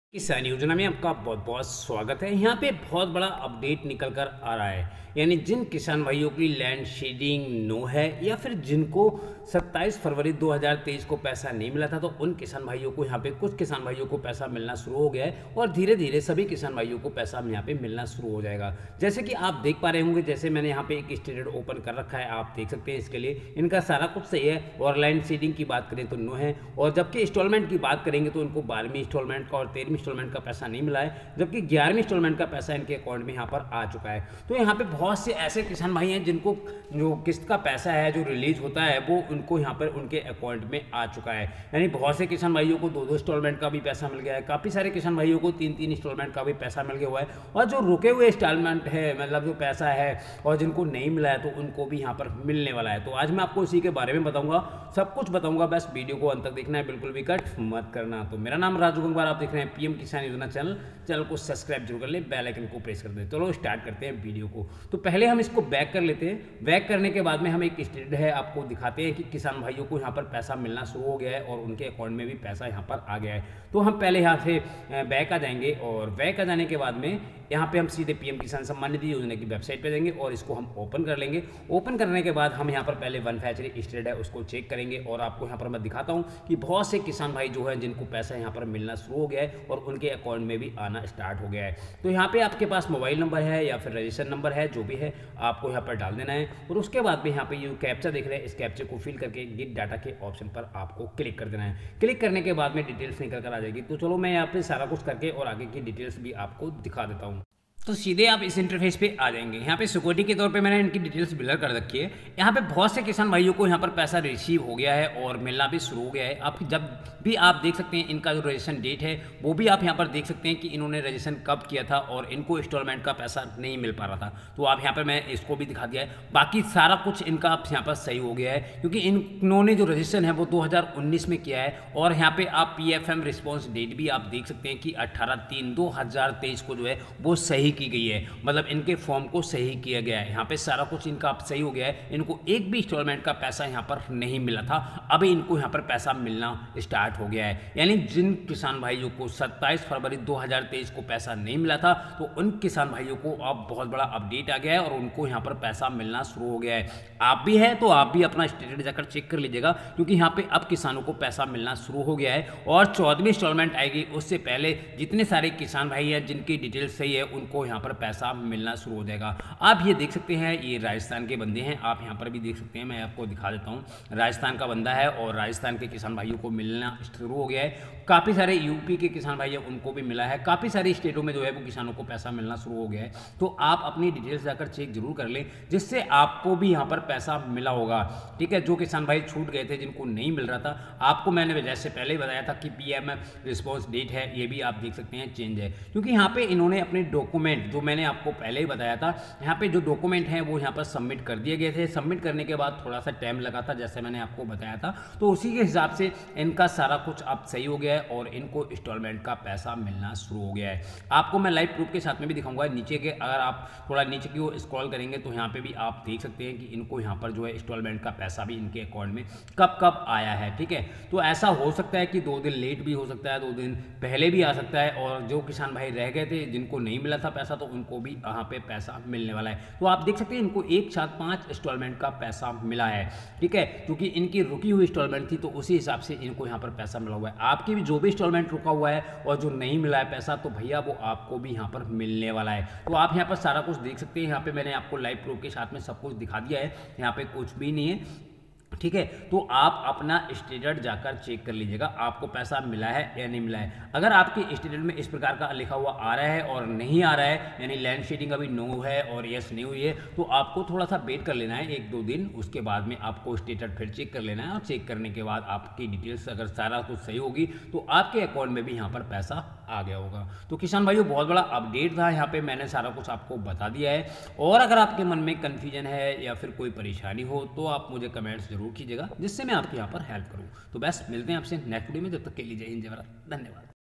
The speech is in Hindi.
किसान योजना में आपका बहुत बहुत स्वागत है। यहाँ पे बहुत बड़ा अपडेट निकल कर आ रहा है, यानी जिन किसान भाइयों की लैंड शेडिंग नो है या फिर जिनको 27 फरवरी 2023 को पैसा नहीं मिला था, तो उन किसान भाइयों को यहाँ पे कुछ किसान भाइयों को पैसा मिलना शुरू हो गया है और धीरे धीरे सभी किसान भाइयों को पैसा यहाँ पे मिलना शुरू हो जाएगा। जैसे कि आप देख पा रहे होंगे, जैसे मैंने यहाँ पे एक स्टेटमेंट ओपन कर रखा है, आप देख सकते हैं। इसके लिए इनका सारा कुछ सही है और लैंड शेडिंग की बात करें तो नो है, और जबकि इंस्टॉलमेंट की बात करेंगे तो इनको 12वीं इंस्टॉलमेंट का और 13वीं इंस्टॉलमेंट का पैसा नहीं मिला है, जबकि 11वीं इंस्टॉलमेंट का पैसा इनके अकाउंट में यहाँ पर आ चुका है। तो यहाँ पे बहुत से ऐसे किसान भाई हैं जिनको जो किस्त का पैसा है जो रिलीज होता है वो उनको यहाँ पर उनके अकाउंट में आ चुका है। यानी बहुत से किसान भाइयों को 2-2 इंस्टॉलमेंट का भी पैसा मिल गया है, काफ़ी सारे किसान भाइयों को 3-3 इंस्टॉलमेंट का भी पैसा मिल गया हुआ है, और जो रुके हुए इंस्टॉलमेंट है, मतलब जो पैसा है और जिनको नहीं मिला है तो उनको भी यहाँ पर मिलने वाला है। तो आज मैं आपको इसी के बारे में बताऊंगा, सब कुछ बताऊंगा, बस वीडियो को अंत तक देखना है, बिल्कुल भी कट मत करना। तो मेरा नाम राजू गंगवार, आप देख रहे हैं पीएम किसान योजना चैनल को सब्सक्राइब जरूर कर ले, बेल आइकन को प्रेस कर दे। चलो स्टार्ट करते हैं वीडियो को। तो पहले हम इसको बैक कर लेते हैं। बैक करने के बाद में हम एक स्टेटमेंट है आपको दिखाते हैं कि किसान भाइयों को यहाँ पर पैसा मिलना शुरू हो गया है और उनके अकाउंट में भी पैसा यहाँ पर आ गया है। तो हम पहले यहाँ से बैक आ जाएंगे, और बैक आ जाने के बाद में यहाँ पे हम सीधे पीएम किसान सम्मान निधि योजना की वेबसाइट पे जाएंगे और इसको हम ओपन कर लेंगे। ओपन करने के बाद हम यहाँ पर पहले बेनिफिशियरी स्टेटस है उसको चेक करेंगे, और आपको यहाँ पर मैं दिखाता हूँ कि बहुत से किसान भाई जो है जिनको पैसा यहाँ पर मिलना शुरू हो गया है और उनके अकाउंट में भी आना स्टार्ट हो गया है। तो यहाँ पे आपके पास मोबाइल नंबर है या फिर रजिस्टर नंबर है, जो भी है आपको यहाँ पर डाल देना है, और उसके बाद में यहाँ पे ये कैप्चा दिख रहा है, इस कैप्चे को फिल करके गेट डाटा के ऑप्शन पर आपको क्लिक कर देना है। क्लिक करने के बाद में डिटेल्स निकल कर आ जाएगी। तो चलो मैं यहाँ पे सारा कुछ करके और आगे की डिटेल्स भी आपको दिखा देता हूँ। तो सीधे आप इस इंटरफेस पे आ जाएंगे। यहाँ पे सिक्योरिटी के तौर पे मैंने इनकी डिटेल्स ब्लर कर रखी है। यहाँ पे बहुत से किसान भाइयों को यहाँ पर पैसा रिसीव हो गया है और मिलना भी शुरू हो गया है। आप जब भी आप देख सकते हैं इनका जो रजिस्ट्रेशन डेट है वो भी आप यहाँ पर देख सकते हैं कि इन्होंने रजिस्ट्रेशन कब किया था और इनको इंस्टॉलमेंट का पैसा नहीं मिल पा रहा था। तो आप यहाँ पर मैं इसको भी दिखा दिया है। बाकी सारा कुछ इनका आप यहाँ पर सही हो गया है, क्योंकि इन्होंने जो रजिस्ट्रेशन है वो 2019 में किया है, और यहाँ पे आप PFM रिस्पॉन्स डेट भी आप देख सकते हैं कि 18/3/2023 को जो है वो सही की गई है, मतलब इनके फॉर्म को सही किया गया है। यहाँ पे सारा कुछ इनका सही हो गया है। इनको एक भी इंस्टॉलमेंट का पैसा यहाँ पर नहीं मिला था, अभी इनको यहाँ पर पैसा मिलना स्टार्ट हो गया है। यानी जिन किसान भाइयों को 27 फरवरी 2023 को पैसा नहीं मिला था, तो उन किसान भाइयों को अब बहुत बड़ा अपडेट आ गया है और उनको यहाँ पर पैसा मिलना शुरू हो गया है। आप भी है तो आप भी अपना स्टेटस जाकर चेक कर लीजिएगा, क्योंकि यहाँ पे अब किसानों को पैसा मिलना शुरू हो गया है, और 14वीं इंस्टॉलमेंट आएगी उससे पहले जितने सारे किसान भाई हैं जिनकी डिटेल्स सही है उनको यहाँ पर पैसा मिलना शुरू हो जाएगा। आप ये देख सकते हैं, ये राजस्थान के बंदे हैं, आप यहाँ पर भी देख सकते हैं, मैं आपको दिखा देता हूँ। राजस्थान का बंदा है और राजस्थान के किसान भाइयों को मिलना शुरू हो गया है। काफ़ी सारे यूपी के किसान भाई हैं उनको भी मिला है, काफ़ी सारी स्टेटों में जो है वो किसानों को पैसा मिलना शुरू हो गया है। तो आप अपनी डिटेल्स जाकर चेक जरूर कर लें, जिससे आपको भी यहाँ पर पैसा मिला होगा। ठीक है, जो किसान भाई छूट गए थे जिनको नहीं मिल रहा था, आपको मैंने जैसे पहले ही बताया था कि PMF रिस्पॉन्स डेट है, ये भी आप देख सकते हैं चेंज है, क्योंकि यहाँ पे इन्होंने अपने डॉक्यूमेंट जो मैंने आपको पहले ही बताया था, यहाँ पे जो डॉक्यूमेंट हैं वो यहाँ पर सबमिट कर दिए गए थे। सबमिट करने के बाद थोड़ा सा टाइम लगा था, जैसे मैंने आपको बताया था, तो उसी के हिसाब से इनका सारा कुछ अब सही हो गया है और इनको इंस्टॉलमेंट का पैसा मिलना शुरू हो गया है। आपको मैं लाइव प्रूफ के साथ में भी दिखाऊंगा नीचे के, अगर आप थोड़ा नीचे की ओर स्क्रॉल करेंगे तो यहाँ पे भी आप देख सकते हैं कि इनको यहाँ पर जो है इंस्टॉलमेंट का पैसा भी इनके अकाउंट में कब कब आया है। ठीक है, तो ऐसा हो सकता है कि 2 दिन लेट भी हो सकता है, 2 दिन पहले भी आ सकता है, और जो किसान भाई रह गए थे जिनको नहीं मिला था पैसा, तो उनको भी यहाँ पे पैसा मिलने वाला है। तो आप देख सकते हैं इनको एक साथ 5 इंस्टॉलमेंट का पैसा मिला है। ठीक है, क्योंकि इनकी रुकी हुई इंस्टॉलमेंट थी तो उसी हिसाब से इनको यहाँ पर पैसा मिला हुआ है। आपकी भी जो भी इंस्टॉलमेंट रुका हुआ है और जो नहीं मिला है पैसा, तो भैया वो आपको भी यहाँ पर मिलने वाला है। तो आप यहाँ पर सारा कुछ देख सकते हैं। यहाँ पे मैंने आपको लाइव प्रूफ के साथ में सब कुछ दिखा दिया है, यहाँ पे कुछ भी नहीं है। ठीक है, तो आप अपना स्टेटस जाकर चेक कर लीजिएगा आपको पैसा मिला है या नहीं मिला है। अगर आपके स्टेटस में इस प्रकार का लिखा हुआ आ रहा है और नहीं आ रहा है, यानी लैंड शेडिंग अभी नो है और यस नहीं हुई है, तो आपको थोड़ा सा वेट कर लेना है 1-2 दिन। उसके बाद में आपको स्टेटस फिर चेक कर लेना है, और चेक करने के बाद आपकी डिटेल्स अगर सारा कुछ सही होगी तो आपके अकाउंट में भी यहाँ पर पैसा आ गया होगा। तो किसान भाइयों बहुत बड़ा अपडेट था, यहाँ पे मैंने सारा कुछ आपको बता दिया है। और अगर आपके मन में कन्फ्यूजन है या फिर कोई परेशानी हो तो आप मुझे कमेंट्स जरूर कीजिएगा, जिससे मैं आपकी यहाँ पर हेल्प करूँ। तो बस मिलते हैं आपसे नेक्स्ट वीडियो में, जब तक के लिए जय हिंद, जय भारत, धन्यवाद।